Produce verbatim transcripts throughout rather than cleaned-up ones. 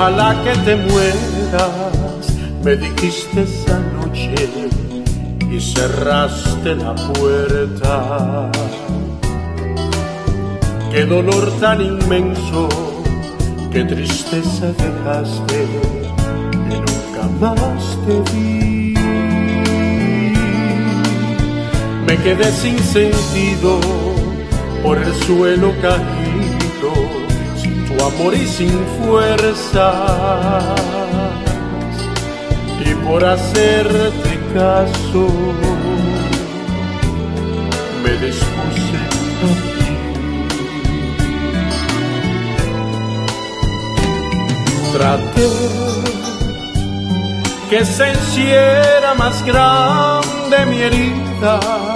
Ojalá que te mueras, me dijiste esa noche y cerraste la puerta. Qué dolor tan inmenso, qué tristeza dejaste, que nunca más te vi. Me quedé sin sentido, por el suelo caído, sin tu amor y sin fuerzas. Y por hacerte caso, me dispuse a ti. Traté que se hiciera más grande mi herida,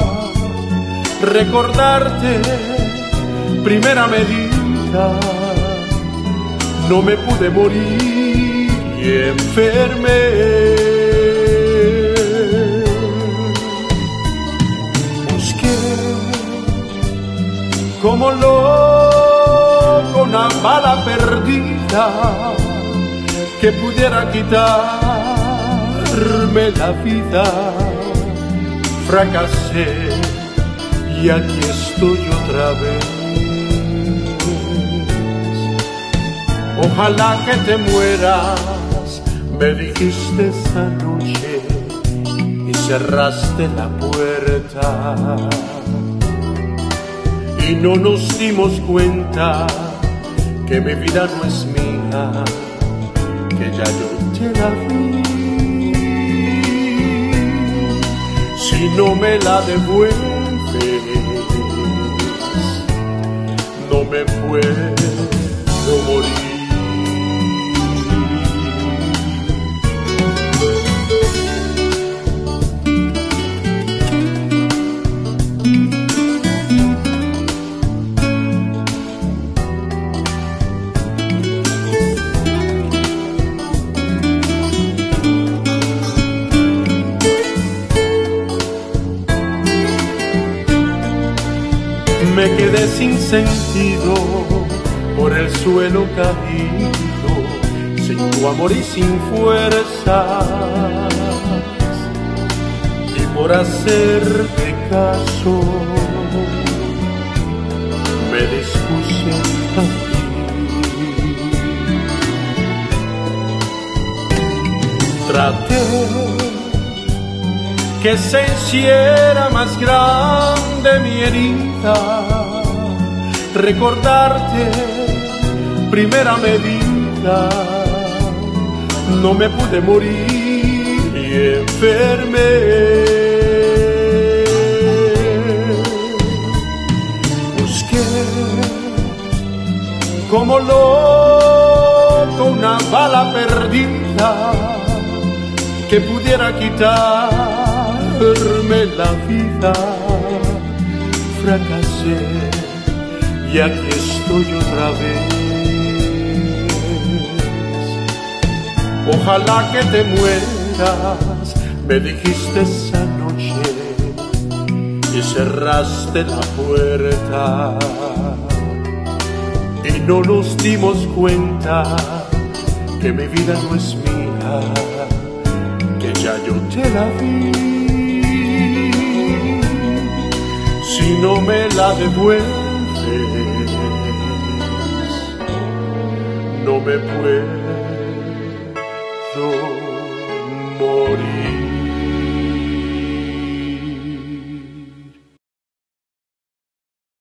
recordarte primera medida. No me pude morir y enfermé. Busqué como loco una bala perdida que pudiera quitarme la vida. Fracasé y aquí estoy otra vez. Ojalá que te mueras, me dijiste esa noche y cerraste la puerta. Y no nos dimos cuenta que mi vida no es mía, que ya yo te la di. Si no me la devuelves, no me puedo morir. Me quedé sin sentido, por el suelo caído, sin tu amor y sin fuerzas. Y por hacerte caso, me dispuse a ti. Traté que se hiciera más grande mi herida, recordarte primera medida. No me pude morir y enfermé. Busqué como loco una bala perdida que pudiera quitarme la vida. Fracasé y aquí estoy otra vez. Ojalá que te mueras, me dijiste esa noche y cerraste la puerta. Y no nos dimos cuenta que mi vida no es mía, que ya yo te la di. Si no me la devuelves, no me puedo